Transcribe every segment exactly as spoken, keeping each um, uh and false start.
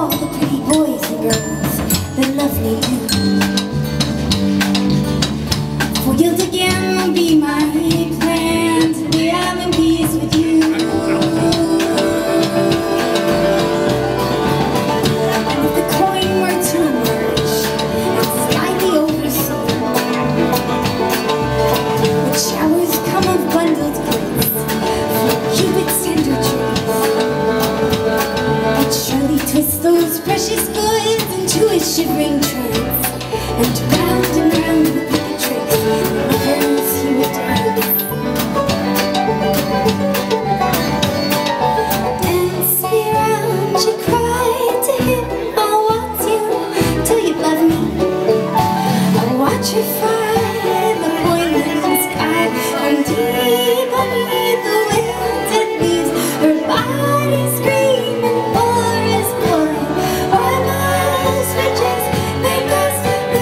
all the pretty boys and girls that lovely do. For guilt again will be my plan to be out in peace with you. And if the coin were to emerge and slightly oversold, with showers come of bundled goods from Cupid's tender trees, I'd surely twist those precious goods into a shivering trance, and round and round would be the tricks the girls he would dance. Dance me round, she cried to him, I'll want you till you love me. I'll watch her fly the boiling sky, and deep beneath the wilted leaves, her body screaming for his boy. Why must riches make us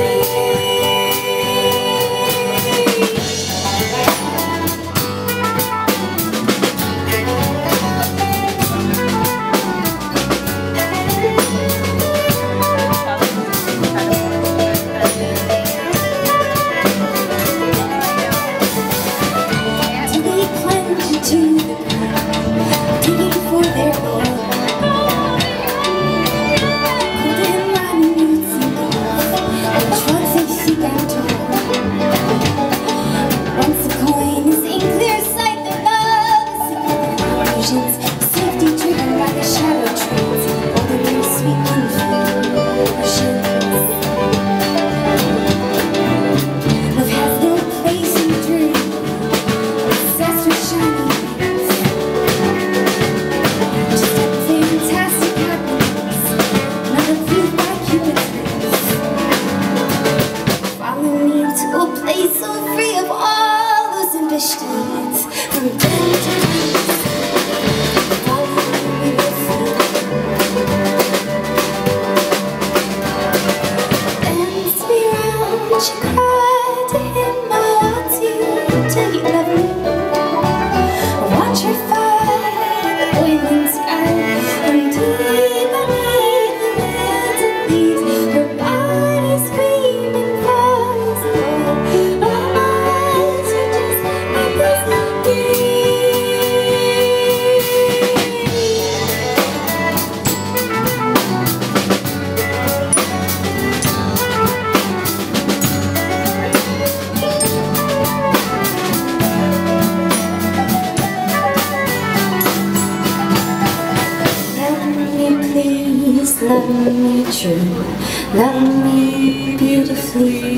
love me true, love me beautifully.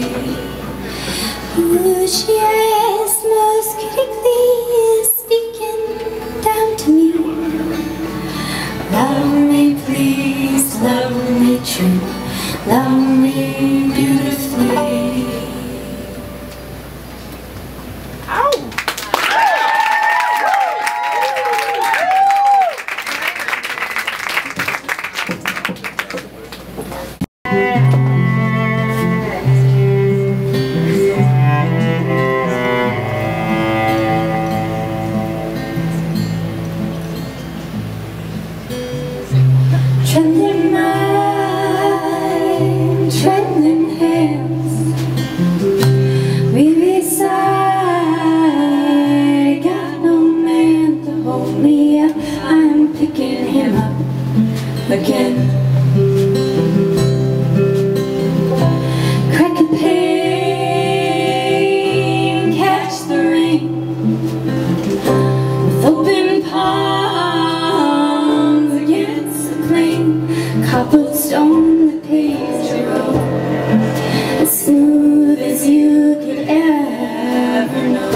Ooh, she asked most critically, speaking down to me. Love me please, love me true, love me beautifully. Trembling mind, trembling hands, weary side, got no man to hold me up, I'm picking him up again. Crack a pane, catch the rain, with open palms against the plain. Cobblestone that paves the road, as smooth as you could ever know.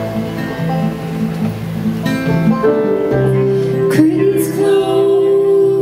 Curtains closed.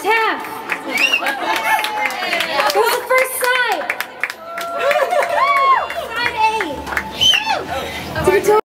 first half. What was the first side? Side A.